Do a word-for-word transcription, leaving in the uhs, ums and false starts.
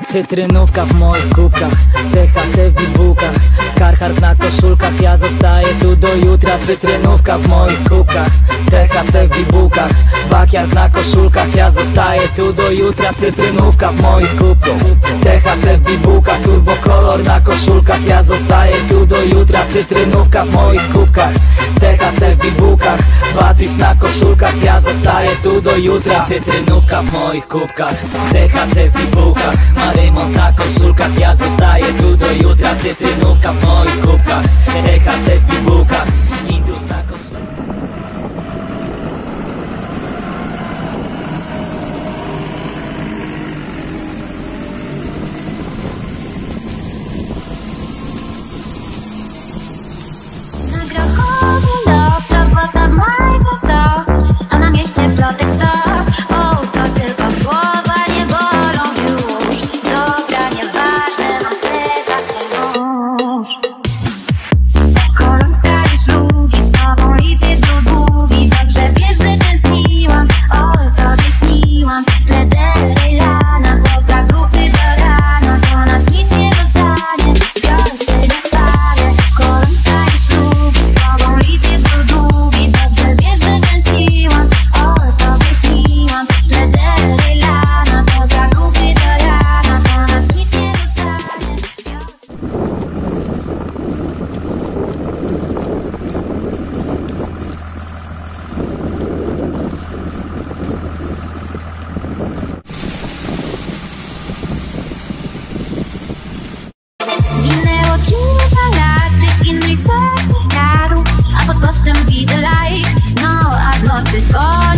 Cytrynówka w moich kubkach, T H C w bibułkach, Carhartt na koszulkach, ja zostaję tu do jutra. Cytrynówka w moich kubkach, T H C w bibułkach, Backyard na koszulkach, ja zostaję tu do jutra. Cytrynówka w moich kubkach, T H C w bibułkach, turbo kolor na koszulkach, ja zostaję tu do jutra. Cytrynówka w moich kubkach, T H C w bibułkach, Batris na koszulkach, ja zostaję tu do jutra. Cytrynówka w moich kubkach, T H C w bibułkach, Marymont na koszulkach, ja zostaję tu do jutra. Cytrynówka w moich kubkach, T H C w bibułkach, Indus na koszulkach. A na mieście plotek sto. O, to tylko słowa, nie bolą już. Dobra, nieważne, mam w plecach twój nóż. Kolumska i szlugi, z tobą lity w długi. Dobrze wiesz, że tęskniłam, o, tobie śniłam. W tle Delejlana, poka duchy do rana. Do nas nic nie dostanie, biorę sobie parę. Kolumska i szlugi, z tobą lity w długi. Dobrze wiesz, że tęskniłam, o, tobie śniłam. W tle Delejlana, poka duchy do rana. Do nas nic nie dostanie, biorę sobie... Minęło kilka lat, ty z innej sekcji gadł, a pod postem widzę like. No, a w nocy twoje